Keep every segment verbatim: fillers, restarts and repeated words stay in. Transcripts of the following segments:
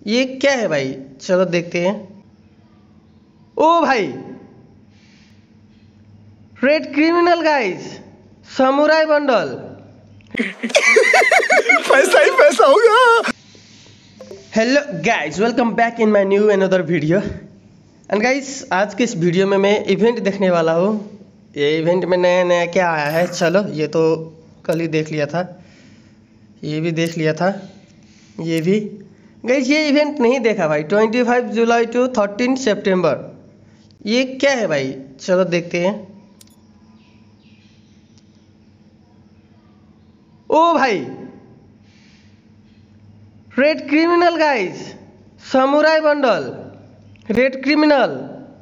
ये क्या है भाई? चलो देखते हैं। ओ भाई, red criminal guys, samurai bundle. पैसा ही पैसा होगा। Hello guys, welcome back in my new another video. And guys, आज के इस वीडियो में मैं इवेंट देखने वाला हूँ। ये इवेंट में नया नया क्या आया है, चलो ये तो कल ही देख लिया था, ये भी देख लिया था, ये भी। गाइस ये इवेंट नहीं देखा भाई, पच्चीस जुलाई टू तेरह सितंबर। ये क्या है भाई? चलो देखते हैं। ओ भाई, red criminal guys, samurai bundle, red criminal.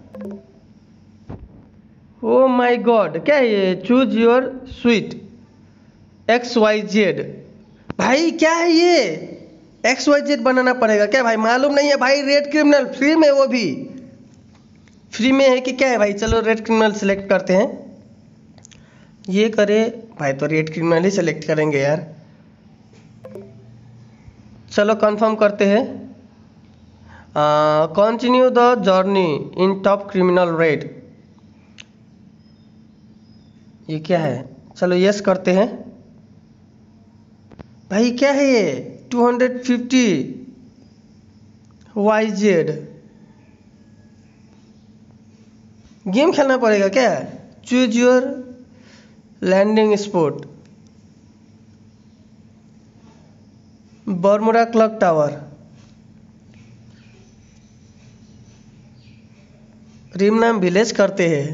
Oh my god, क्या है ये? Choose your sweet X Y Z. भाई क्या है ये? एक्स वाई जेड बनाना पड़ेगा क्या भाई? मालूम नहीं है भाई। रेड क्रिमिनल फ्री में, वो भी फ्री में है कि क्या है भाई? चलो रेड क्रिमिनल सेलेक्ट करते हैं। ये करे भाई तो रेड क्रिमिनल ही सेलेक्ट करेंगे यार। चलो कंफर्म करते हैं। Continue the journey in top criminal red. ये क्या है? चलो यस करते हैं। भाई क्या है ये? दो सौ पचास वाई जेड। गेम खेलना पड़ेगा क्या? Choose your landing spot, Bermuda clock tower, Rimnam village करते हैं।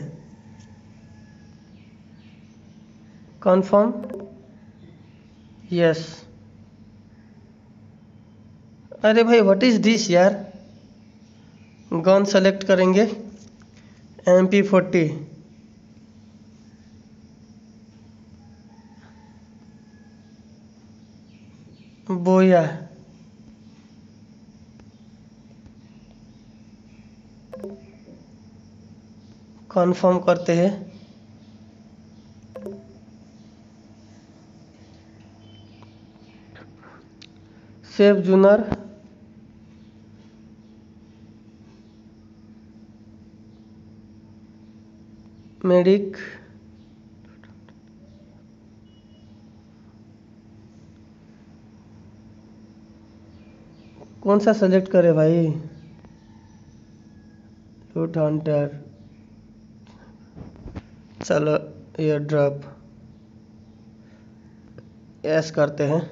Confirm, yes. अरे भाई व्हाट इज दिस यार? गन सेलेक्ट करेंगे, एम पी फोर्टी। बोया, कंफर्म करते हैं। सेव जूनर, मेडिक, कौन सा सेलेक्ट करे भाई? लूट हंटर, चलो एयर ड्रॉप, यस करते हैं।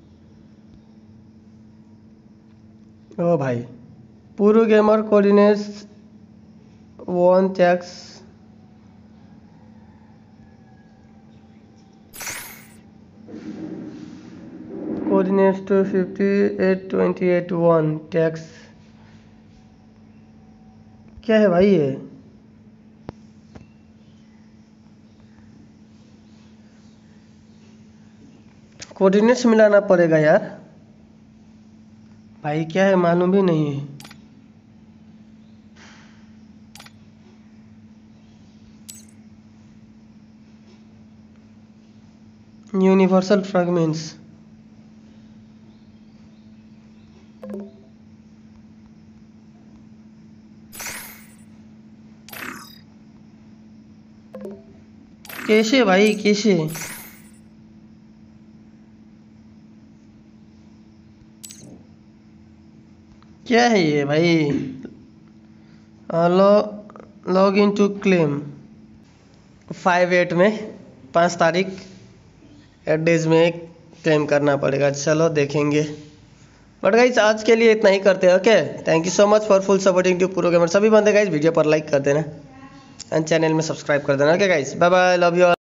ओ भाई, पूरू gamer coordinates one tax, coordinates two fifty eight twenty eight one tax. क्या है भाई ये? कोऑर्डिनेट्स मिलाना पड़ेगा यार। भाई क्या है मालूम ही नहीं है। यूनिवर्सल फ्रैगमेंट्स, कैसे भाई कैसे? क्या है ये भाई? Log in to claim five eight में, पाँच तारीख एट डेज में क्लेम करना पड़ेगा। चलो देखेंगे। बट गाइस आज के लिए इतना ही करते हैं। Okay, thank you so much for full supporting to pro gamer. सभी बंदे गाइस वीडियो पर लाइक कर देना एंड चैनल में सब्सक्राइब कर देना। Okay guys, bye bye, love you all.